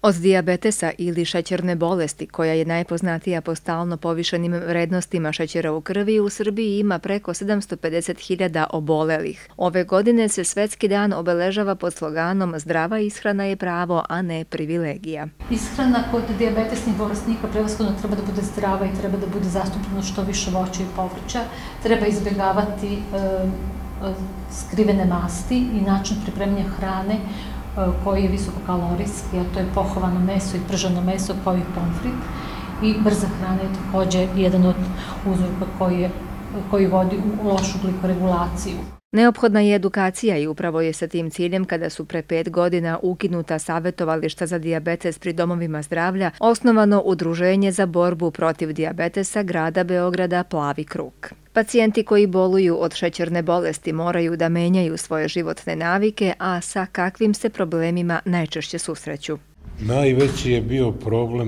Od dijabetesa ili šećerne bolesti, koja je najpoznatija po stalno povišenim vrednostima šećera u krvi, u Srbiji ima preko 750.000 obolelih. Ove godine se Svetski dan obeležava pod sloganom "Zdrava ishrana je pravo, a ne privilegija". Ishrana kod dijabetesnih bolesnika prevashodno treba da bude zdrava i treba da bude zastupljeno što više voća i povrća. Treba izbjegavati skrivene masti i način pripremanja hrane koji je visokokalorijski, a to je pohovano meso i prženo meso kao i pomfrit. I brza hrana je također jedan od uzroka koji vodi u lošu glikoregulaciju. Neophodna je edukacija i upravo je sa tim ciljem kada su pre 5 godina ukinuta savjetovališta za dijabetes pri domovima zdravlja osnovano Udruženje za borbu protiv dijabetesa grada Beograda Plavi krug. Pacijenti koji boluju od šećerne bolesti moraju da menjaju svoje životne navike, a sa kakvim se problemima najčešće susreću. Najveći je bio problem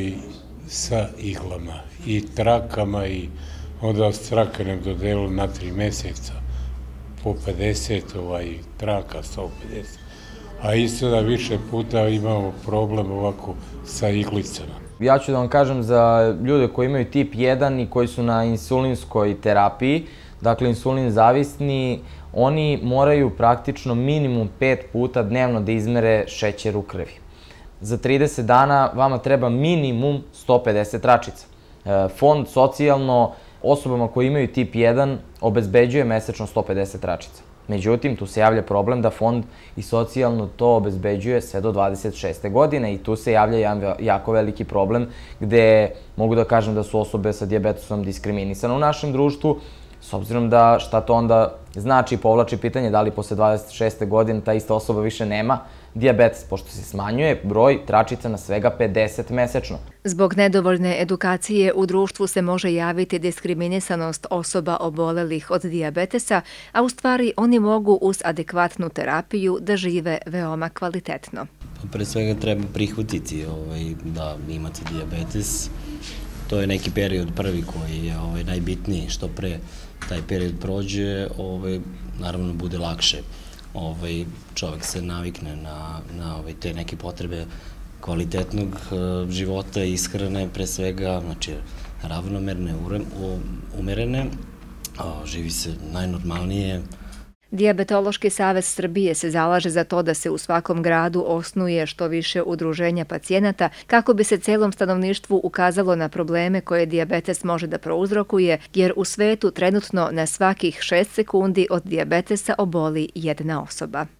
sa iglama i trakama i onda trake nam dodelili na 3 mjeseca. Po 50 traka, 150. A isto da više puta imamo problem ovako sa iglicama. Ja ću da vam kažem za ljude koji imaju tip 1 i koji su na insulinskoj terapiji, dakle insulin zavisni, oni moraju praktično minimum 5 puta dnevno da izmere šećer u krvi. Za 30 dana vama treba minimum 150 tračica. Fond socijalno osobama koji imaju tip 1 obezbeđuje mesečno 150 tračica. Međutim, tu se javlja problem da fond i socijalno to obezbeđuje sve do 26. godine i tu se javlja jedan jako veliki problem gde mogu da kažem da su osobe sa dijabetesom diskriminisane u našem društvu, s obzirom da šta to onda znači i povlači pitanje da li posle 26. godine ta ista osoba više nema dijabetes, pošto se smanjuje broj tračica na svega 50 mesečno. Zbog nedovoljne edukacije u društvu se može javiti diskriminisanost osoba obolelih od dijabetesa, a u stvari oni mogu uz adekvatnu terapiju da žive veoma kvalitetno. Pre svega treba prihvatiti da imate dijabetes. To je neki period prvi koji je najbitniji, što pre taj period prođe, naravno bude lakše. Čovek se navikne na te neke potrebe kvalitetnog života i ishrane, pre svega, znači ravnomerne, umerene, živi se najnormalnije. Dijabetološki savez Srbije se zalaže za to da se u svakom gradu osnuje što više udruženja pacijenata kako bi se celom stanovništvu ukazalo na probleme koje dijabetes može da prouzrokuje, jer u svetu trenutno na svakih 6 sekundi od dijabetesa oboli jedna osoba.